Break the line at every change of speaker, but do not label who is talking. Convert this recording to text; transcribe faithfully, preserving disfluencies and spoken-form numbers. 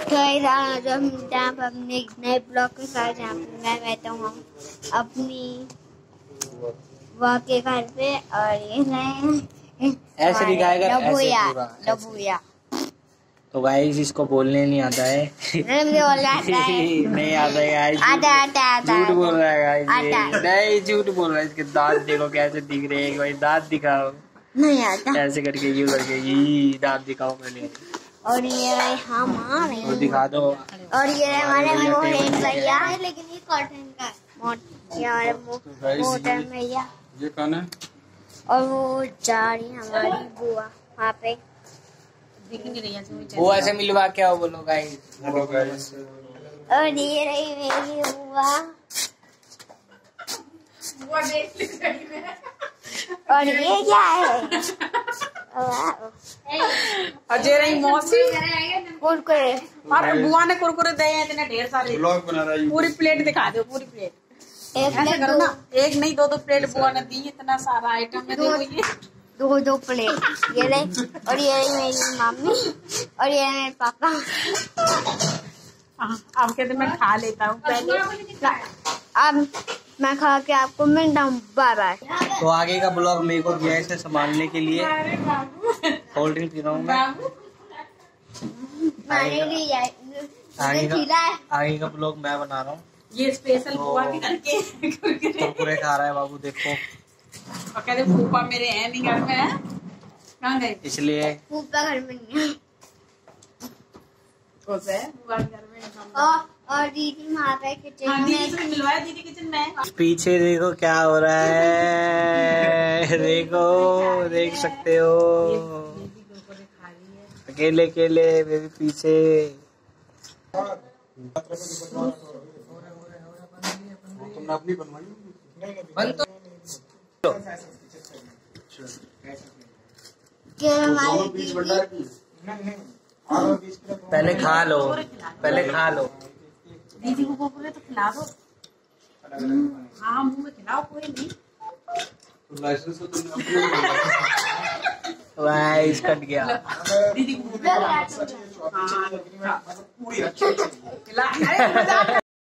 आज हम जहाँ पर अपने नए ब्लॉग के साथ जहाँ पे मैं रहता हूँ अपनी वहाँ के घर पे, और ये नए
ऐसे दिखाएगा ऐसे पूरा
लबुया।
तो गाइस इसको बोलने नहीं आता है।
नहीं आता है
नहीं आता है गाइस,
आता आता आता
झूठ बोल रहा है गाइस, नहीं झूठ बोल रहा है। इसके दांत देखो कैसे दिख रहे हैं, भाई दांत दिखाओ। नहीं आता ऐसे करके यूं करके ये दांत दिखाओ पहले। और ये हमारे और दिखा दो। और ये हमारे मोहन भैया, लेकिन ये कॉटन का है। ये हमारे मोहन भैया,
ये कौन है?
और वो जा रही हमारी बुआ वहाँ पे।
वो ऐसे मिलवा के आओ, बोलो गाइस।
Hello guys.
और ये रही मेरी बुआ, और ये क्या है?
अजय रही मौसी
कुरकुरे,
और बुआ ने कुरकुरे दे हैं इतने ढेर सारे।
ब्लॉग बना रहा है।
पूरी प्लेट दिखा दो, पूरी प्लेट।
एक
ऐसे करो ना, एक नहीं दो दो प्लेट बुआ ने दी। इतना सारा आइटम में देखो, ये
दो दो प्लेट ये रही। और ये रही मेरी मम्मी, और ये मेरे पापा।
अब कहते मैं खा लेता हूँ पहले।
अब मैं खा के आपको मिलता हूँ, बाय बाय।
तो आगे का ब्लॉग मेरे को दिया है संभालने के लिए। कोल्ड ड्रिंक पी रहा हूँ मैं। आगे का आगे का ब्लॉग मैं बना रहा हूँ।
ये स्पेशल बुआ के करके
कुरकुरे खा रहा है बाबू, देखो।
और कहते फूफा मेरे हैं नहीं घर में, है कहाँ गए?
इसलिए
फूफा घर में नहीं है।
बुआ के घर में।
और और दीदी वहाँ पे किचन
हाँ,
में।
दीदी से मिलवाया, दीदी किचन में।
पीछे देखो क्या हो रहा है, देखो देख सकते हो। अकेले अकेले बेबी पीछे।
तुमने अपनी बनवाई?
बन तो
दोनों बीच भंडार की।
पहले खा लो, पहले खा लो।
दीदी को कुरकुरे तो खिला दो। हाँ मुँह में खिलाओ, कोई नहीं।
तो लाइसेंस तो तुमने अपने
वाइस कट गया।
दीदी को खिला।